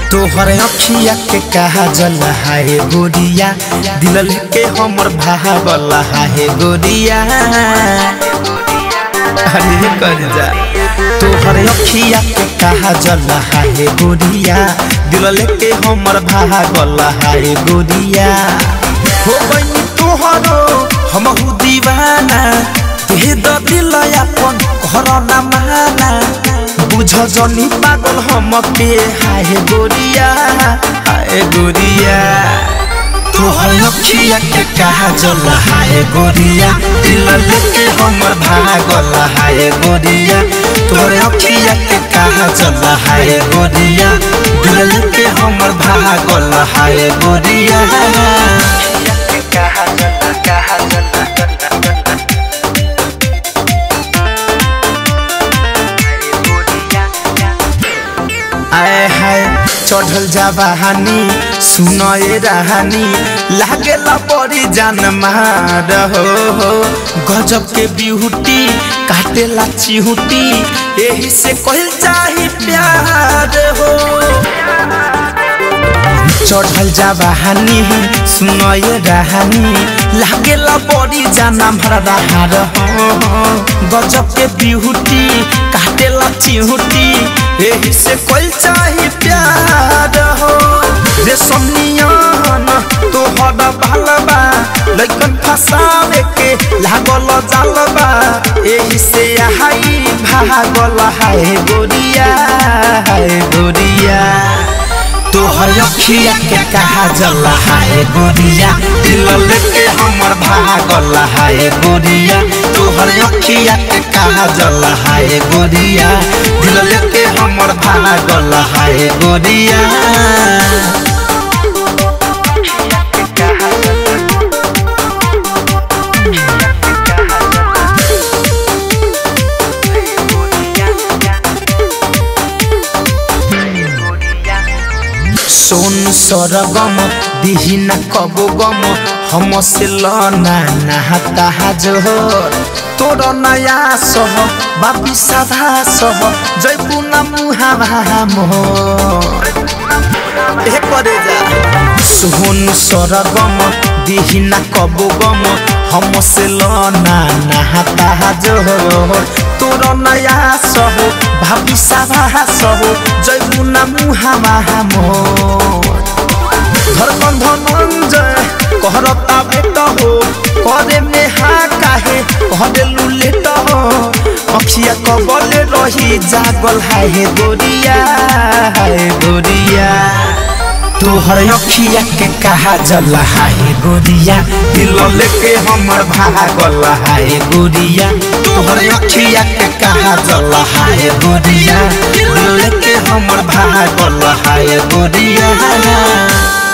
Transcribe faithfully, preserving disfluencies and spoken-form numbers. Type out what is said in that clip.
तोहर अखिया के कहा जल हाय गोरिया दिल लेके हमर भागल हाय गोरिया अरे कर जा तोहर अखिया के कहा जल हाय गोरिया दिल लेके हमर भागल हाय गोरिया हो बनी तोहरो हमहु दीवाना दे द दिल अपन घर ना माना बुझ जनी पागल हम के हाय गोरिया हाय गोरिया तोहर अखिया के कहा जल हाय गोरिया दिल लेके हमर भागल हाय गोरिया तोहर अखिया के कहा जल हाय गोरिया दिल लेके हमर भागल हाय गोरिया कहा जल कहा जल आए हाय चढ़ल जावानी सुनए रहानी लागेला बड़ी जान मार हो हो गजब के बिहुटी काटेला चिहुटी यही से कहल चाही प्यार हो चढ़ल जावानी सुनए रहानी लागेला बड़ी जान मार हो गजब के बिहुटी काटेला चिहुटी यही से कोई चाही प्यार हो रे सोनियान तोहर बालबा लइकन फसावे के लागल जालबा यही से हाई भागल हाय गोरिया हाय गोरिया तोहर अखिया के कहा जल हाय गोरिया दिल लेके हमर भागल हाय गोरिया तोहर अखिया के कहा जल हाय गोरिया दिल लेके हमर भागल हाय गोरिया सोन सरगम दिहिना कबो गम हम से लना नहाता जोर तोर नया सह बापी सभा सह जयपुना मुहा मोर ए करे जा सोन सरगम दिहिना कबो गम हम से लना नहाता जोर तोर नया सह भाभी सभा सह जयपुना मुहा मोर धरकन धनंजय कहरता बेट हो करे में हा काहे कहदे लुलेट हो अखिया कबले रही जागल हाय गोरिया हाय गोरिया तोहर अखिया के कहा जल हाय गोरिया दिल लेके हमर भागल हाय गोरिया तोहर अखिया के कहा जल हाय गोरिया दिल लेके हमर भागल हाय गोरिया।